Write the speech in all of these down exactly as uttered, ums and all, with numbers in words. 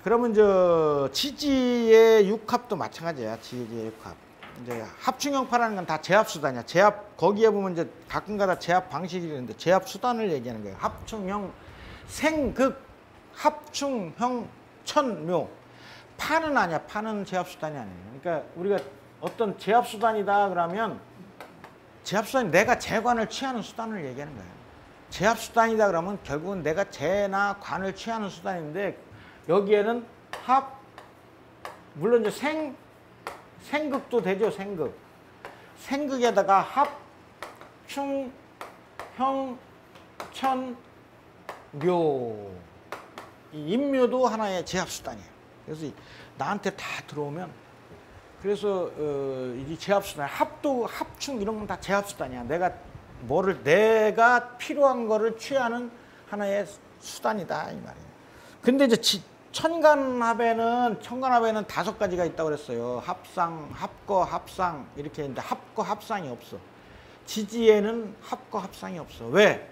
그러면 저 지지의 육합도 마찬가지야. 지지의 육합. 이제 합충형파라는 건 다 제압 수단이야. 제압 거기에 보면 이제 가끔가다 제압 방식이 있는데 제압 수단을 얘기하는 거예요. 합충형, 생극, 합충형, 천묘. 파는 아니야. 파는 제압 수단이 아니에요. 그러니까 우리가 어떤 제압 수단이다 그러면 제압 수단이 내가 재관을 취하는 수단을 얘기하는 거예요. 제압 수단이다 그러면 결국은 내가 재나 관을 취하는 수단인데 여기에는 합, 물론 이제 생, 생극도 되죠. 생극. 생극에다가 합, 충, 형, 천, 묘. 이 인묘도 하나의 제압 수단이에요. 그래서 나한테 다 들어오면 그래서 어, 이 제압 수단, 합도, 합충 이런 건 다 제압 수단이야. 내가 뭐를 내가 필요한 거를 취하는 하나의 수단이다 이 말이에요. 근데 이제 지, 천간합에는 천간합에는 다섯 가지가 있다고 그랬어요. 합상, 합거, 합상 이렇게 있는데 합거, 합상이 없어. 지지에는 합거, 합상이 없어. 왜?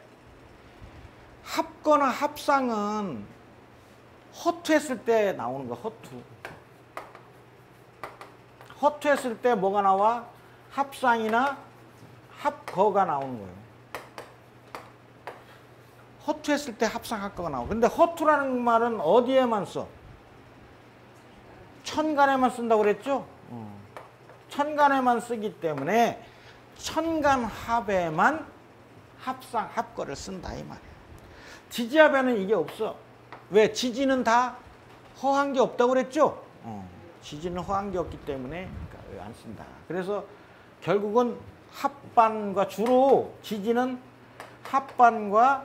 합거나 합상은 허투했을 때 나오는 거야. 허투. 허투했을 때 뭐가 나와? 합상이나 합거가 나오는 거예요. 허투했을 때 합상, 합거가 나오고. 근데 허투라는 말은 어디에만 써? 천간에만 쓴다고 그랬죠? 어. 천간에만 쓰기 때문에 천간합에만 합상, 합거를 쓴다 이 말이에요. 지지합에는 이게 없어. 왜? 지지는 다 허한 게 없다고 그랬죠? 어. 지지는 허한 게 없기 때문에 그러니까 안 쓴다. 그래서 결국은 합반과 주로 지지는 합반과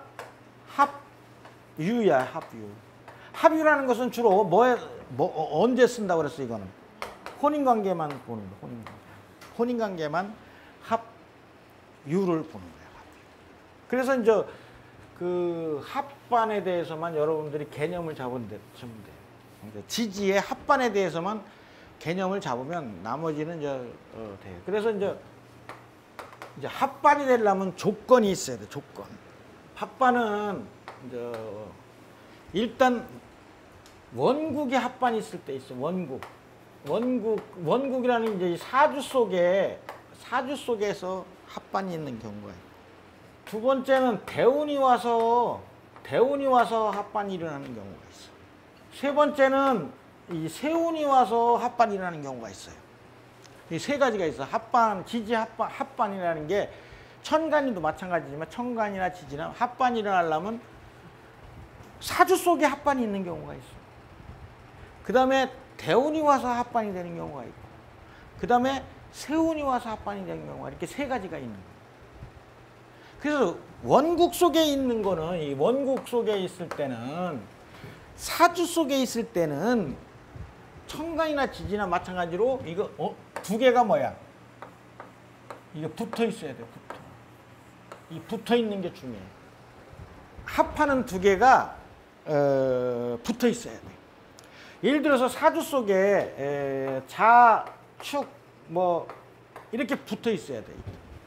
합유야. 합유. 합유라는 것은 주로 뭐에, 뭐 언제 쓴다고 그랬어 이거는? 혼인관계만 보는 거야. 혼인관계. 혼인관계만 합유를 보는 거야. 합유. 그래서 이제 그 합반에 대해서만 여러분들이 개념을 잡으면 돼. 지지의 합반에 대해서만 개념을 잡으면 나머지는 이제 어, 돼요. 그래서 이제 이제 합반이 되려면 조건이 있어야 돼. 조건. 합반은 이제 일단 원국의 합반이 있을 때 있어. 원국. 원국 원국이라는 이제 사주 속에 사주 속에서 합반이 있는 경우가 있고. 두 번째는 대운이 와서 대운이 와서 합반이 일어나는 경우가 있어. 세 번째는 이 세운이 와서 합반이 일어나는 경우가 있어요. 이 세 가지가 있어. 합반, 지지 합반, 합반이라는 게 천간이도 마찬가지지만 천간이나 지지나 합반이 일어나려면 사주 속에 합반이 있는 경우가 있어. 그 다음에 대운이 와서 합반이 되는 경우가 있고, 그 다음에 세운이 와서 합반이 되는 경우가 이렇게 세 가지가 있는 거예요. 그래서 원국 속에 있는 거는 이 원국 속에 있을 때는 사주 속에 있을 때는 천간이나 지지나 마찬가지로 이거 어, 두 개가 뭐야? 이게 붙어 있어야 돼. 붙어. 이 붙어 있는 게 중요해. 합하는 두 개가 어, 붙어 있어야 돼. 예를 들어서 사주 속에 에, 자, 축, 뭐 이렇게 붙어 있어야 돼.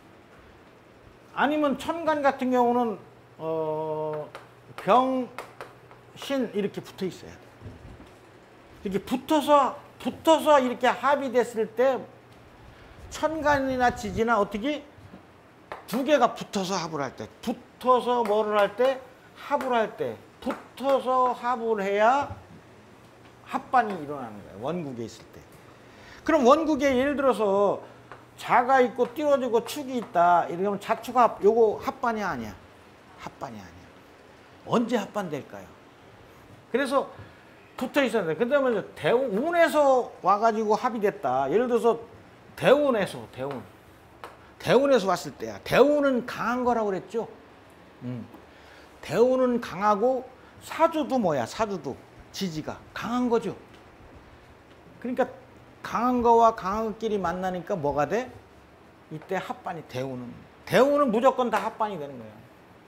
아니면 천간 같은 경우는 어, 병, 신 이렇게 붙어 있어야 돼. 이렇게 붙어서 붙어서 이렇게 합이 됐을 때 천간이나 지지나 어떻게 두 개가 붙어서 합을 할 때, 붙어서 뭐를 할 때 합을 할 때, 붙어서 합을 해야 합반이 일어나는 거예요. 원국에 있을 때. 그럼 원국에 예를 들어서 자가 있고 띄워지고 축이 있다. 이러면 자축합 요거 합반이 아니야. 합반이 아니야. 언제 합반될까요? 그래서 붙어 있어야 돼. 그 다음에 대운에서 와가지고 합이 됐다. 예를 들어서 대운에서, 대운. 대운에서 왔을 때야. 대운은 강한 거라고 그랬죠? 음. 대운은 강하고 사주도 뭐야? 사주도. 지지가. 강한 거죠. 그러니까 강한 거와 강한 것끼리 만나니까 뭐가 돼? 이때 합반이 대운은. 대운은 무조건 다 합반이 되는 거야.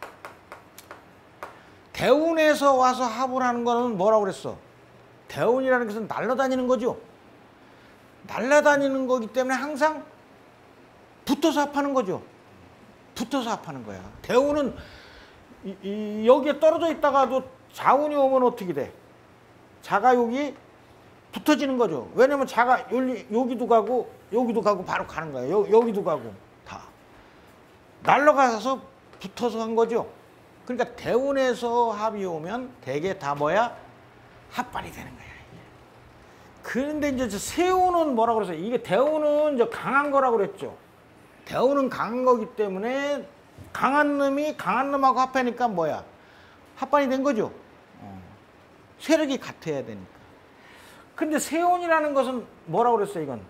대운에서 와서 합을 하는 거는 뭐라고 그랬어? 대운이라는 것은 날아다니는 거죠. 날아다니는 거기 때문에 항상 붙어서 합하는 거죠. 붙어서 합하는 거야. 대운은 이, 이, 여기에 떨어져 있다가도 자운이 오면 어떻게 돼? 자가 여기 붙어지는 거죠. 왜냐면 자가 여기, 여기도 가고 여기도 가고 바로 가는 거예요. 여, 여기도 가고 다 날라가서 붙어서 간 거죠. 그러니까 대운에서 합이 오면 대개 다 뭐야? 합반이 되는 거야. 그런데 이제 세운은 뭐라 그랬어요? 이게 대운은 이제 강한 거라고 그랬죠. 대운은 강한 거기 때문에 강한 놈이 강한 놈하고 합하니까 뭐야? 합반이 된 거죠. 어. 세력이 같아야 되니까. 근데 세운이라는 것은 뭐라고 그랬어요, 이건?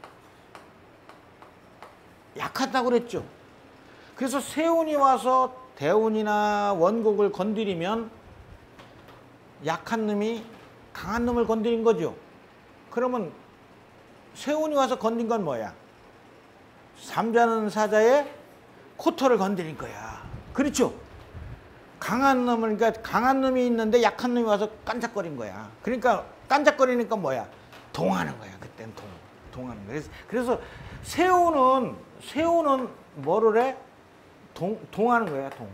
약하다고 그랬죠. 그래서 세운이 와서 대운이나 원곡을 건드리면 약한 놈이 강한 놈을 건드린 거죠. 그러면 세운이 와서 건든 건 뭐야? 삼자는 사자의 코털을 건드린 거야. 그렇죠? 강한 놈을, 그러니까 강한 놈이 있는데 약한 놈이 와서 깐작거린 거야. 그러니까 깐작거리니까 뭐야? 동하는 거야. 그때는 동, 동하는 거야. 그래서, 그래서 세운은, 세운은 뭐를 해? 동, 동하는 거야, 동.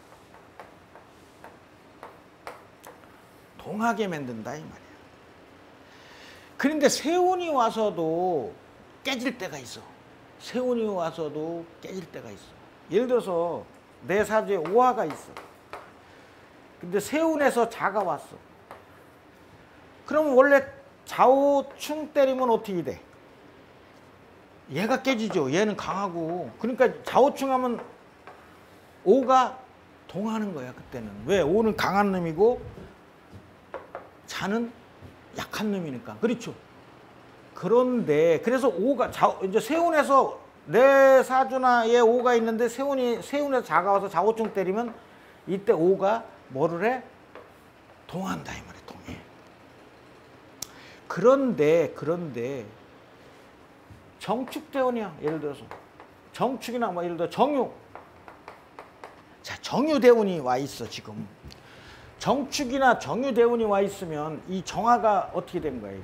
동하게 만든다, 이 말이야. 그런데 세운이 와서도 깨질 때가 있어. 세운이 와서도 깨질 때가 있어. 예를 들어서 내 사주에 오화가 있어. 근데 세운에서 자가 왔어. 그러면 원래 좌우충 때리면 어떻게 돼? 얘가 깨지죠. 얘는 강하고. 그러니까 좌우충 하면 오가 동하는 거야, 그때는. 왜? 오는 강한 놈이고 자는 약한 놈이니까. 그렇죠? 그런데 그래서 오가 좌 이제 세운에서 내 사주나 얘 오가 있는데 세운이 세운에서 자가 와서 좌우충 때리면 이때 오가 뭐를 해? 동한다 이 말이야, 동해. 그런데 그런데 정축대운이야. 예를 들어서 정축이나 뭐 예를 들어 정유. 자, 정유대운이 와 있어 지금. 정축이나 정유대운이 와 있으면 이 정화가 어떻게 된 거야, 이거?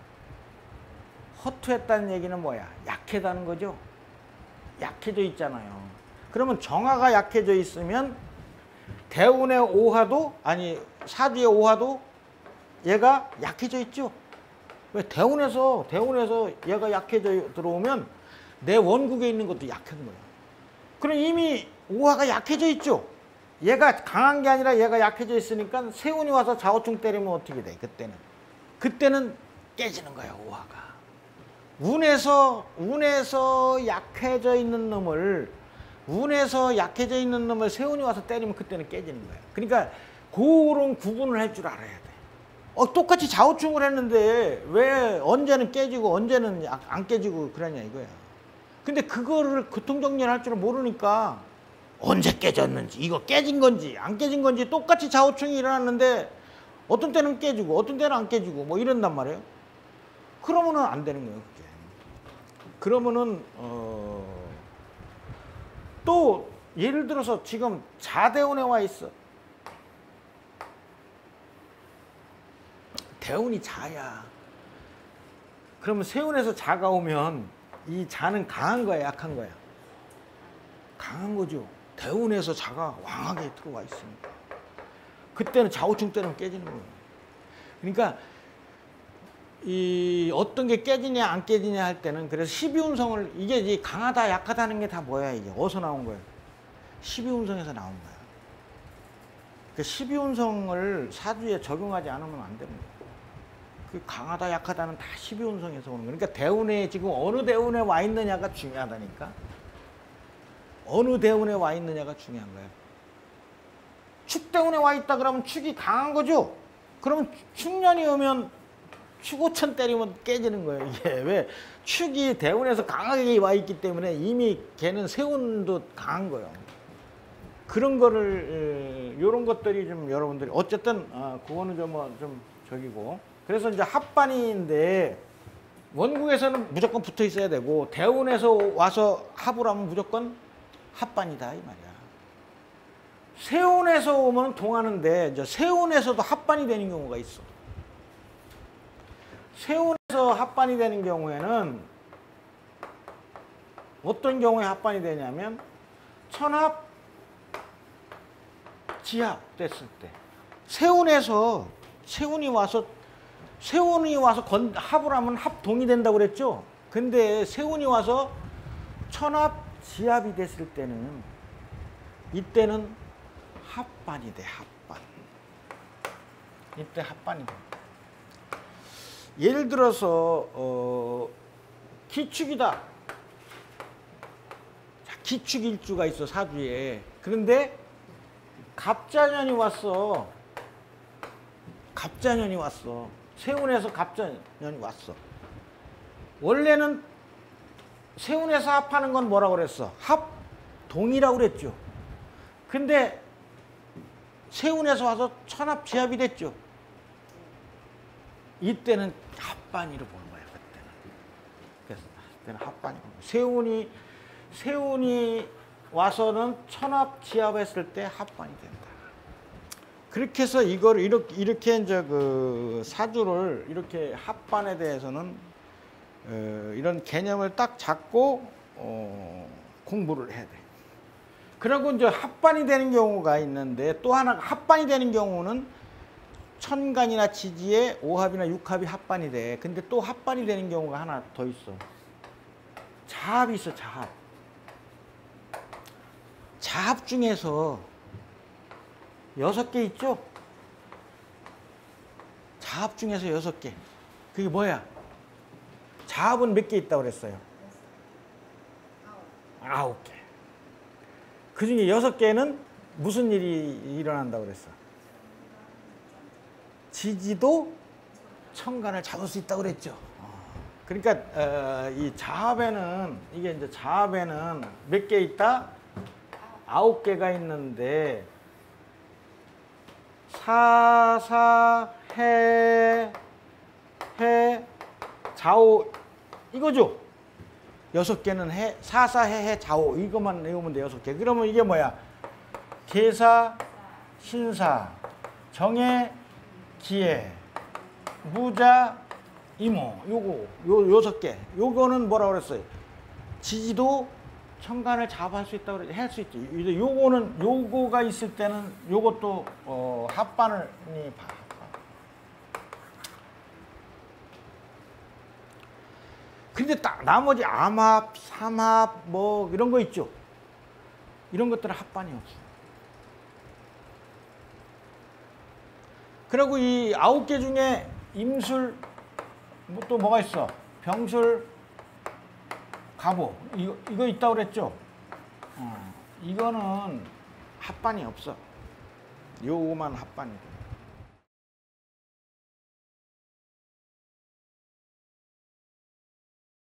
허투했다는 얘기는 뭐야? 약해다는 거죠. 약해져 있잖아요. 그러면 정화가 약해져 있으면 대운의 오화도, 아니 사주의 오화도 얘가 약해져 있죠. 왜? 대운에서 대운에서 얘가 약해져 들어오면 내 원국에 있는 것도 약한 거야. 그럼 이미 오화가 약해져 있죠. 얘가 강한 게 아니라 얘가 약해져 있으니까 세운이 와서 좌우충 때리면 어떻게 돼? 그때는 그때는 깨지는 거야, 오화가. 운에서 운에서 약해져 있는 놈을 운에서 약해져 있는 놈을 세운이 와서 때리면 그때는 깨지는 거야. 그러니까 그런 구분을 할 줄 알아야 돼. 어, 똑같이 좌우충을 했는데 왜 언제는 깨지고 언제는 안 깨지고 그러냐 이거야. 근데 그거를 교통정리를 할 줄은 모르니까 언제 깨졌는지, 이거 깨진 건지 안 깨진 건지 똑같이 좌우충이 일어났는데 어떤 때는 깨지고 어떤 때는 안 깨지고 뭐 이런단 말이에요. 그러면은 안 되는 거예요, 그게. 그러면은 어, 또 예를 들어서 지금 자대운에 와 있어. 대운이 자야. 그러면 세운에서 자가 오면 이 자는 강한 거야, 약한 거야? 강한 거죠. 대운에서 자가 왕하게 들어와 있으니까. 그때는 좌우충 때는 깨지는 거예요. 그러니까 이 어떤 게 깨지냐 안 깨지냐 할 때는 그래서 십이운성을 이게 이제 강하다 약하다는 게 다 뭐야, 이게 어디서 나온 거예요? 십이운성에서 나온 거야. 그 십이운성을 사주에 적용하지 않으면 안 되는 거야. 그 강하다 약하다는 다 십이운성에서 오는 거야. 그러니까 대운에 지금 어느 대운에 와 있느냐가 중요하다니까. 어느 대운에 와 있느냐가 중요한 거야. 축대운에 와 있다 그러면 축이 강한 거죠. 그러면 축년이 오면 축오천 때리면 깨지는 거예요. 이게 왜? 축이 대운에서 강하게 와 있기 때문에 이미 걔는 세운도 강한 거예요. 그런 거를 이런 것들이 좀 여러분들이 어쨌든 아, 그거는 좀 뭐 좀 저기고. 그래서 이제 합반인데 원국에서는 무조건 붙어 있어야 되고 대운에서 와서 합을 하면 무조건 합반이다 이 말이야. 세운에서 오면 동하는데 이제 세운에서도 합반이 되는 경우가 있어. 세운에서 합반이 되는 경우에는 어떤 경우에 합반이 되냐면 천합, 지합 됐을 때 세운에서 세운이 와서 세운이 와서 건, 합을 하면 합동이 된다고 그랬죠. 근데 세운이 와서 천합 지합이 됐을 때는 이때는 합반이 돼. 합반. 이때 합반이 돼. 예를 들어서 어, 기축이다. 자, 기축일주가 있어 사주에. 그런데 갑자년이 왔어. 갑자년이 왔어. 세운에서 갑자년이 왔어. 원래는 세운에서 합하는 건 뭐라고 그랬어? 합동이라고 그랬죠. 근데 세운에서 와서 천합지합이 됐죠. 이때는 합반이로 보는 거예요. 그때는. 그래서 그때는 합반이. 세운이 세운이 와서는 천합지합했을 때 합반이 된다. 그렇게 해서 이걸 이렇게 이렇게 이제 그 사주를 이렇게 합반에 대해서는 어, 이런 개념을 딱 잡고 어, 공부를 해야 돼. 그리고 이제 합반이 되는 경우가 있는데 또 하나 합반이 되는 경우는 천간이나 지지에 오합이나 육합이 합반이 돼. 근데 또 합반이 되는 경우가 하나 더 있어. 자합이 있어. 자합. 자합 중에서 여섯 개 있죠? 자합 중에서 여섯 개. 그게 뭐야? 자합은 몇 개 있다고 그랬어요? 아홉 개. 그 중에 여섯 개는 무슨 일이 일어난다고 그랬어? 지지도 천간을 잡을 수 있다고 그랬죠. 그러니까 어, 이 자합에는 이게 이제 자합에는 몇 개 있다? 아홉 개가 있는데 사사 해 해 좌우 이거죠. 여섯 개는 해 사사 해 해 좌우 이것만 외우면 돼. 여섯 개. 그러면 이게 뭐야? 계사 신사 정해 기해 무자 이모 요거 요 여섯 개. 요거는 뭐라 그랬어요? 지지도 천간을 잡을 수 있다고 할 수 있지. 이제 요거는 요거가 있을 때는 요것도 어, 합반을 봐. 근데 딱 나머지 암합, 삼합 뭐 이런 거 있죠. 이런 것들은 합반이 없어. 그리고 이 아홉 개 중에 임술 뭐 또 뭐가 있어? 병술 갑오 이거 이거 있다고 그랬죠. 어, 이거는 합반이 없어. 요거만 합반이 돼.